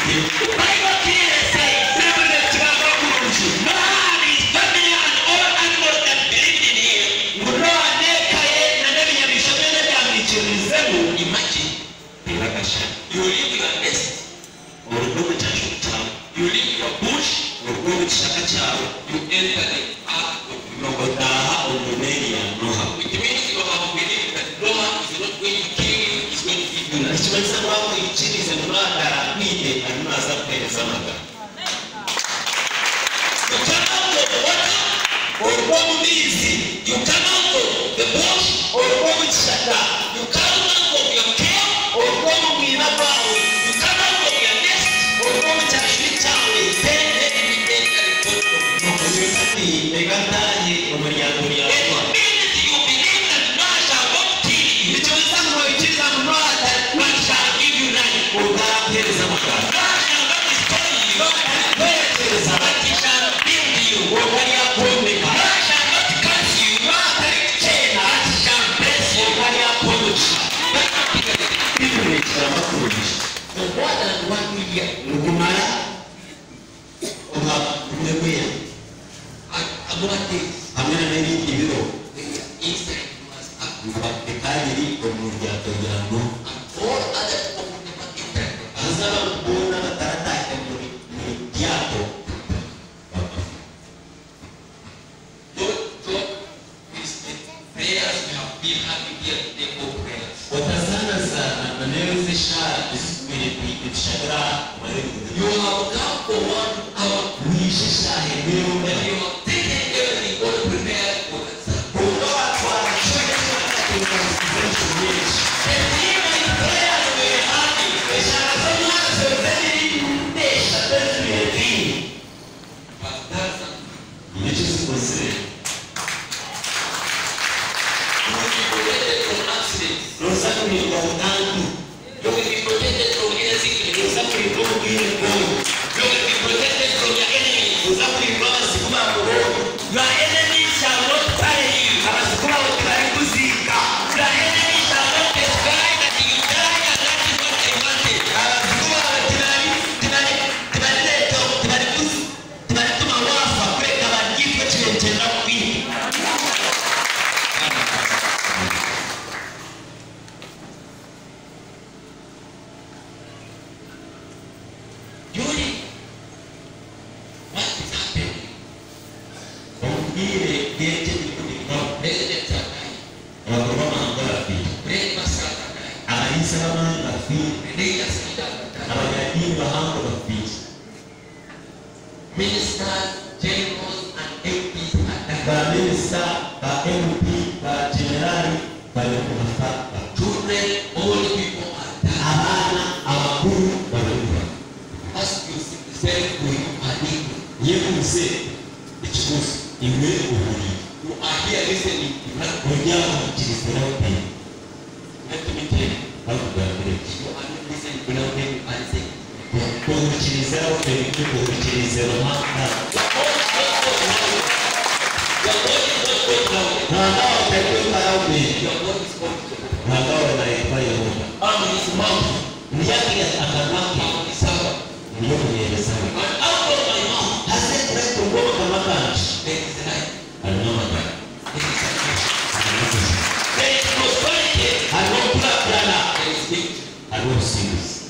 Bible clearly says, man is family and all animals that believe in him. Imagine, you leave your nest, or you leave your bush, you enter the ark of Noah. It means you have believed that Noah is not going to kill you, he's going to give you life. So turn out the water, or go easy. You turn out the bush, or go with shaka. You come out of your cave, or go with a bow. You come out of your nest, or go with a sweet town. Then let me take a report of you. It means you believe that Noah shall not kill you. It means Noah shall give you life. Noah shall not destroy you, but he shall build you. Noah shall not curse you, but he shall bless you. So what and what we get? And what is? I'm going to make it inside was up. And all other people prayers we have been having here, they go prayers. You have come for 1 hour. And you have taken everything all prepared for the and even prayers we are having, but that's considered. You will be protected from accidents. You will be protected from any sickness. You will be protected from your enemies. Your enemies shall not carry you. Your enemies shall not destroy that you die, and that is what they wanted. What is happening? Presidents are dying. Breakfasts are dying. Religious leaders are dying. Ministers, generals, and MPs are dying. Children, old people are dying. Ask yourself, who you are living. You are here listening. Let me tell you, you are not listening without them answering. Your voice is I don't see this.